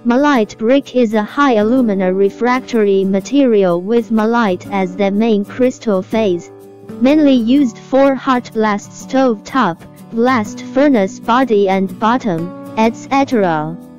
Mullite brick is a high alumina refractory material with mullite as the main crystal phase, mainly used for hot blast stove top, blast furnace body and bottom, etc.